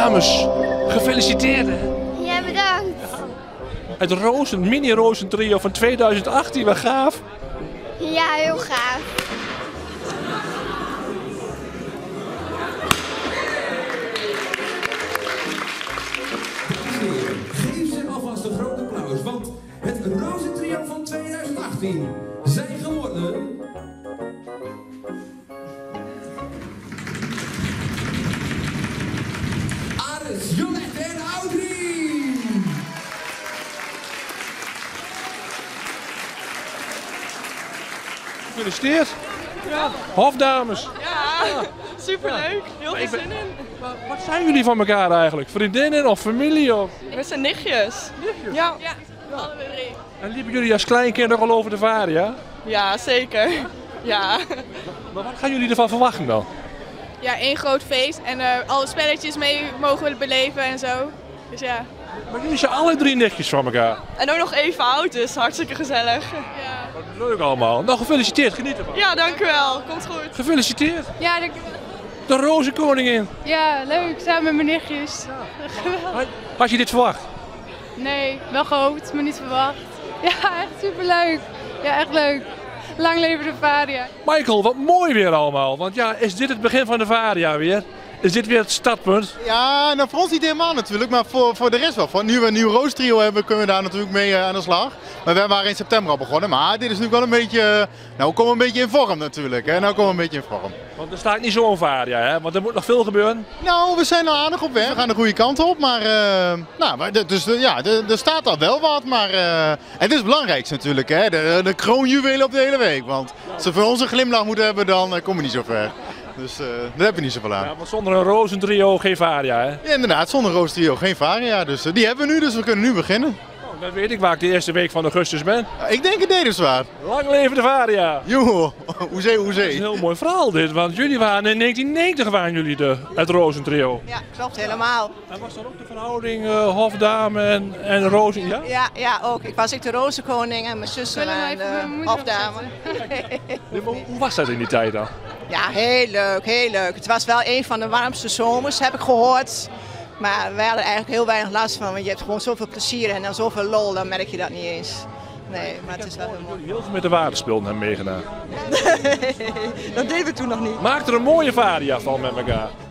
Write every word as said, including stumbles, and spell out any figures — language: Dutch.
Dames, gefeliciteerd hè. Ja, bedankt. Het Rozen, mini-Rozen trio van tweeduizend achttien, wat gaaf. Ja, heel gaaf. Geef ze alvast een groot applaus, want het Rozen trio van tweeduizend achttien zijn geworden... Aris, Jolette en Audrey! Gefeliciteerd. Ja. Hofdames. Ja, superleuk. Heel veel ik ben- zin in. Wat zijn jullie van elkaar eigenlijk? Vriendinnen of familie? Of... We zijn nichtjes. Ja. Ja, allebei drie. En liepen jullie als kleinkind nog al over de varen, ja? Ja, zeker. Ja. Maar wat gaan jullie ervan verwachten dan? Ja, één groot feest en uh, alle spelletjes mee mogen beleven en zo. Dus ja. Maar jullie zijn alle drie nichtjes van elkaar. En ook nog even oud, dus hartstikke gezellig. Ja, Wat leuk allemaal. Nou, gefeliciteerd. Geniet ervan. ja dank u wel. Komt goed. Gefeliciteerd. Ja, dank- De Rozenkoningin. ja, leuk. Samen met mijn nichtjes. Geweldig. Had je dit verwacht? Nee, wel gehoopt, maar niet verwacht. Ja, echt superleuk. Ja, echt leuk. Lang leven de Varia. Michael, wat mooi weer allemaal. Want ja, is dit het begin van de Varia weer? Is dit weer het startpunt? Ja, nou voor ons niet helemaal natuurlijk, maar voor, voor de rest wel. Voor nu we een nieuw roostrio hebben, kunnen we daar natuurlijk mee uh, aan de slag. Maar we waren in september al begonnen, maar dit is natuurlijk wel een beetje, uh, nou we komen een beetje in vorm natuurlijk. Hè? Nou komen we een beetje in vorm. Want er staat niet zo'n Varia, hè? Want er moet nog veel gebeuren. Nou, we zijn al aardig op weg, we gaan de goede kant op, maar, uh, nou, maar de- dus uh, ja, er staat al wel wat. Maar uh, het is het belangrijkste natuurlijk, hè? De, de kroonjuwelen op de hele week. Want als we voor ons een glimlach moeten hebben, dan uh, komen we niet zo ver. Dus uh, daar hebben we niet zoveel aan. Ja, want zonder een Rozentrio geen Varia, hè? Ja, inderdaad, zonder roostrio geen Varia, dus uh, die hebben we nu, dus we kunnen nu beginnen. Oh, dan weet ik waar ik de eerste week van augustus ben. Uh, ik denk het Dedemswaard. Lang leven de Varia! Joh, hoezee, Dat is een hoezee. heel mooi verhaal dit, want jullie waren in negentien negentig waren jullie de, het Rozentrio. Ja, klopt helemaal. En was dat ook de verhouding uh, Hofdame en, en Rozen, ja? Ja, ja, ook. Ik was ik de Rozenkoning en mijn zussen Zullen we en even de mijn moeder hofdame. Hoe hoe was dat in die tijd dan? Ja, heel leuk, heel leuk. Het was wel een van de warmste zomers, heb ik gehoord. Maar wij hadden eigenlijk heel weinig last van, want je hebt gewoon zoveel plezier en dan zoveel lol, dan merk je dat niet eens. Nee, maar het is wel heel mooi. Heel veel met de waterspullen hebben meegedaan. Dat deden we toen nog niet. Maak er een mooie Varia van met elkaar.